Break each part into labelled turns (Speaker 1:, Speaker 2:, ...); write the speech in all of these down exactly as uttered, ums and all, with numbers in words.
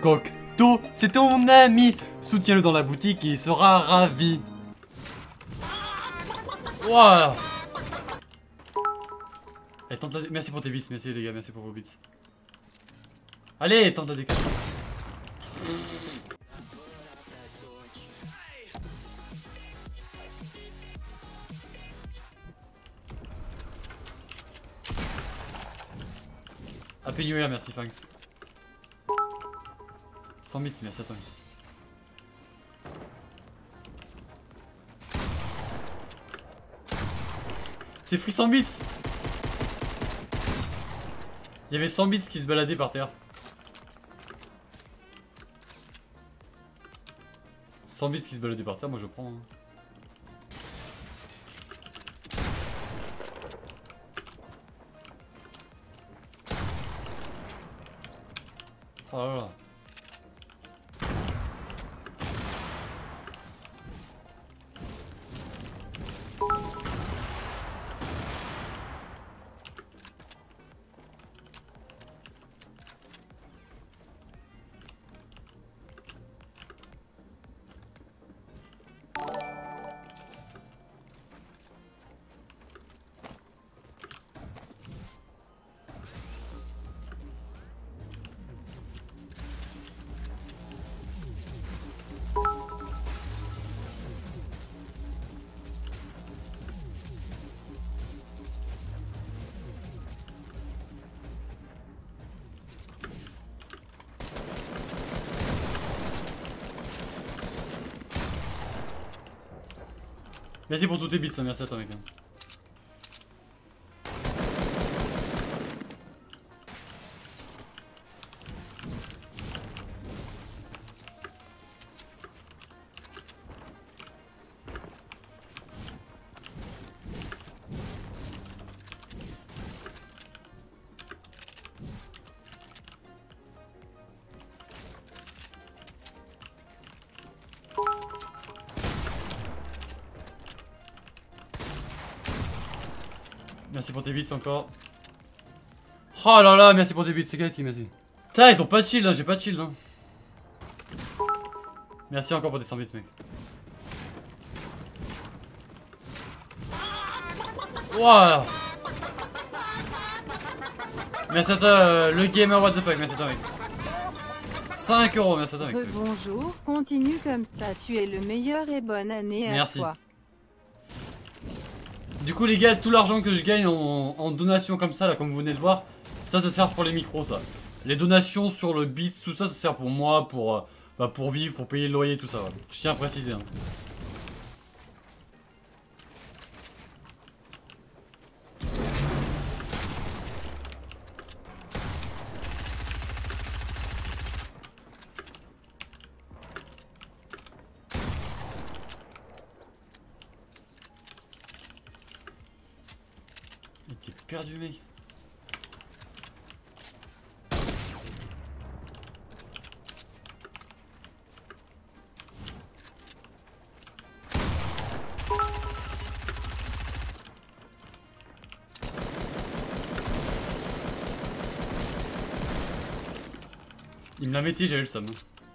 Speaker 1: Cocteau, c'est ton ami. Soutiens-le dans la boutique et il sera ravi. Wow. Allez, tente la... Merci pour tes bits, merci les gars, merci pour vos bits. Allez, tente la décale. Happy New Year, merci thanks. cent bits, merci à toi. C'est free cent bits. Il y avait cent bits qui se baladaient par terre. cent bits qui se baladaient par terre, moi je prends. Hein. Oh là là. Merci pour tous tes bits, merci à toi mec. Merci pour tes bits encore. Oh là là, merci pour tes bits, c'est Kate qui merci. Putain, ils ont pas de shield, hein, j'ai pas de shield. Hein. Merci encore pour tes cent bits, mec. Wow. Merci à toi, euh, le gamer, what the fuck, merci à toi, mec. cinq euros, merci à toi, mec.
Speaker 2: Bonjour, continue comme ça, tu es le meilleur et bonne année à
Speaker 1: merci.
Speaker 2: toi.
Speaker 1: Du coup les gars, tout l'argent que je gagne en, en donation comme ça, là, comme vous venez de voir, ça, ça sert pour les micros, ça. Les donations sur le Bits, tout ça, ça sert pour moi, pour, euh, bah, pour vivre, pour payer le loyer, tout ça. Ouais. Je tiens à préciser. Hein. Il était perdu, mec. Il me l'a metté, j'avais le seum.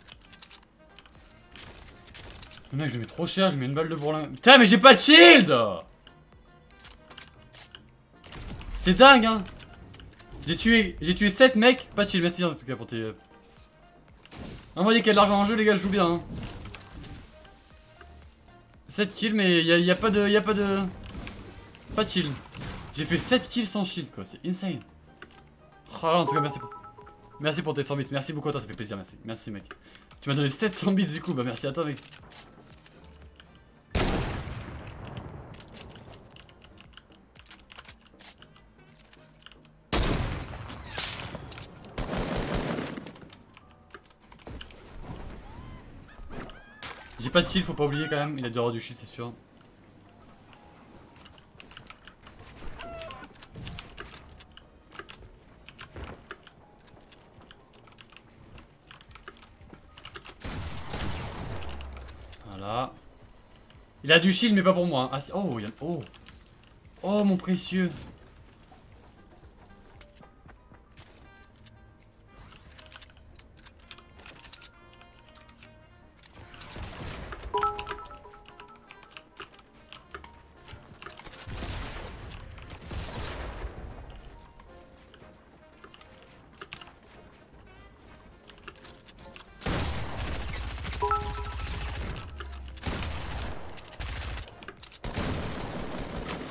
Speaker 1: Le mec, je le mets trop cher, je mets une balle de bourlin. Putain, mais j'ai pas de shield! C'est dingue, hein! J'ai tué, j'ai tué sept mecs, pas de shield, merci en tout cas pour tes. Euh... Ah, moi, il y a qu'il y a de l'argent en jeu, les gars, je joue bien. Hein. sept kills, mais il y a, y a pas de. Y a pas de. Pas de shield. J'ai fait sept kills sans shield, quoi, c'est insane. Oh là, en tout cas, merci pour. Merci pour tes cent bits, merci beaucoup à toi, ça fait plaisir, merci. Merci mec. Tu m'as donné sept cents bits du coup, bah merci à toi mec. J'ai pas de shield, faut pas oublier quand même, il a dû avoir du shield c'est sûr. Voilà. Il a du shield mais pas pour moi. Hein. Ah, oh, il y a... oh. Oh mon précieux.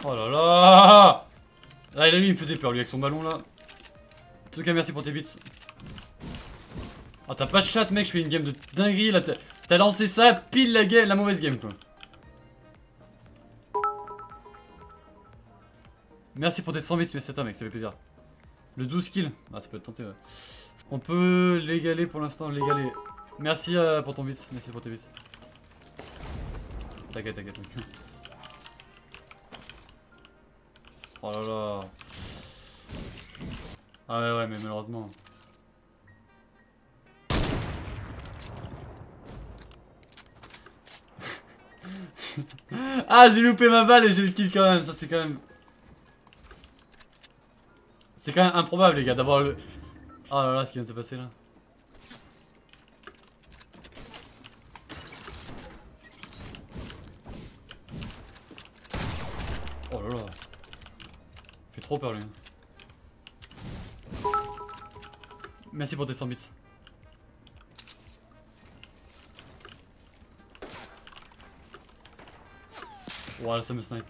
Speaker 1: Oh là là. Là, lui, il me faisait peur, lui, avec son ballon, là. En tout cas, merci pour tes bits. Ah, t'as pas de chat, mec, je fais une game de dinguerie, là. T'as lancé ça, pile la, game, la mauvaise game, quoi. Merci pour tes cent bits, mais c'est toi, mec, ça fait plaisir. Le douze kills. Ah, ça peut être tenté, ouais. On peut l'égaler pour l'instant, l'égaler. Merci euh, pour ton bits, merci pour tes bits. T'inquiète, t'inquiète, t'inquiète. Oh là là. Ah ouais, ouais, mais malheureusement. Ah, j'ai loupé ma balle et j'ai le kill quand même, ça c'est quand même... C'est quand même improbable, les gars, d'avoir le... Oh là là, ce qui vient de se passer là. Oh là là. Il fait trop peur, lui. Merci pour tes cent bits. Voilà, ça me snipe.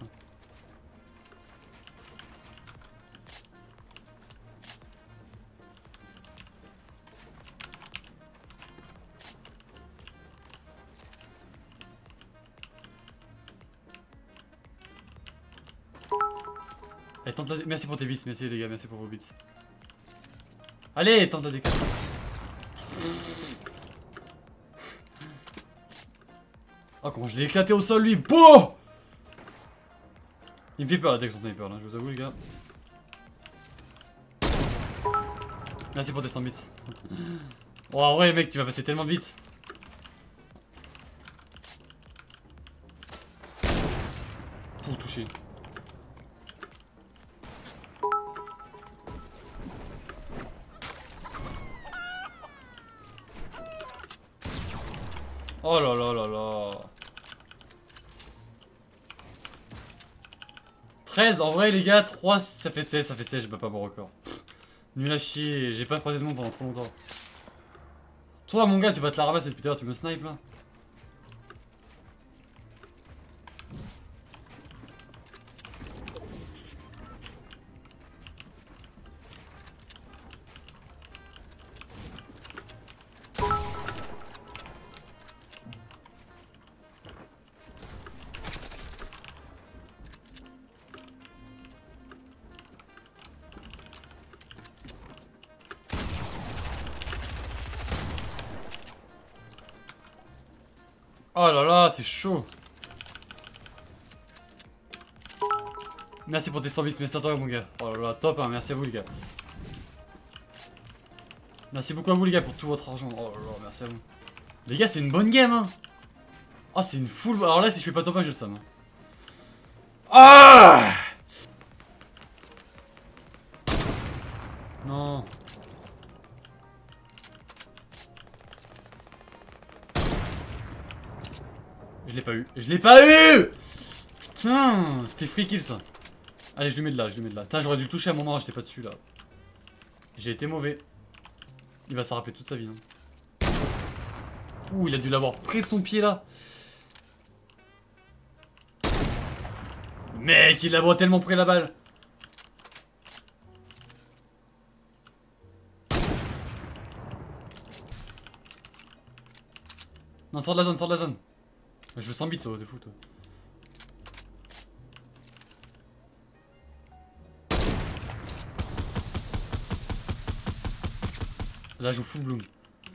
Speaker 1: Allez, tente la dé... Merci pour tes bits, merci les gars, merci pour vos bits. Allez, tente la décale. Oh, comment je l'ai éclaté au sol, lui. Boum. Il me fait peur, la tech, son sniper, là, je vous avoue, les gars. Merci pour tes cent bits. Oh, ouais, mec, tu vas passer tellement vite. Pour toucher. Oh là là là là. treize, en vrai les gars, trois, ça fait seize, ça fait seize, je bats pas mon record. Pff, nul à chier, j'ai pas croisé de monde pendant trop longtemps. Toi mon gars, tu vas te la ramasser depuis tout à l'heure, tu me snipes là. Oh là là, c'est chaud. Merci pour tes cent bits, merci à toi mon gars. Oh là là, top, hein, merci à vous les gars. Merci beaucoup à vous les gars pour tout votre argent. Oh là là, merci à vous. Les gars, c'est une bonne game, hein. Oh, c'est une full... Alors là, si je fais pas top un, j'ai le seum. Ah! Non. Je l'ai pas eu. Je l'ai pas eu. Putain, c'était free kill ça. Allez, je lui mets de là, je lui mets de là. Putain, j'aurais dû le toucher à un moment, j'étais pas dessus là. J'ai été mauvais. Il va s'en rappeler toute sa vie. Hein. Ouh, il a dû l'avoir près de son pied là. Mec, il la voit tellement près la balle. Non, sors de la zone, sors de la zone. Je veux cent bits, ça, t'es fou, toi. Là, je joue full bloom.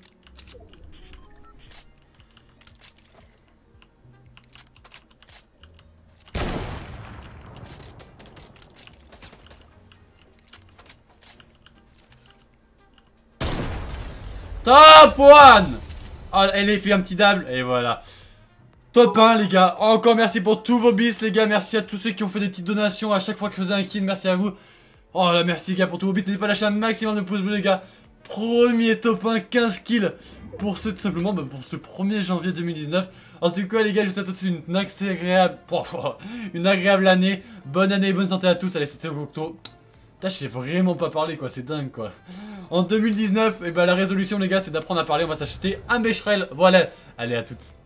Speaker 1: Top one. Ah, elle a fait un petit double, et voilà. Top un les gars, encore merci pour tous vos bis les gars, merci à tous ceux qui ont fait des petites donations à chaque fois que je faisais un kill, merci à vous. Oh là merci les gars pour tous vos bis, n'hésitez pas à lâcher un maximum de pouces bleus les gars. Premier top un, quinze kills pour ce tout simplement, bah, pour ce premier janvier deux mille dix-neuf. En tout cas les gars, je vous souhaite aussi une agréable, une agréable année, bonne année, bonne santé à tous, allez c'était Octo. Putain je sais vraiment pas parler quoi, c'est dingue quoi. En deux mille dix-neuf, et bah la résolution les gars c'est d'apprendre à parler, on va s'acheter un Becherel, voilà, allez à toutes.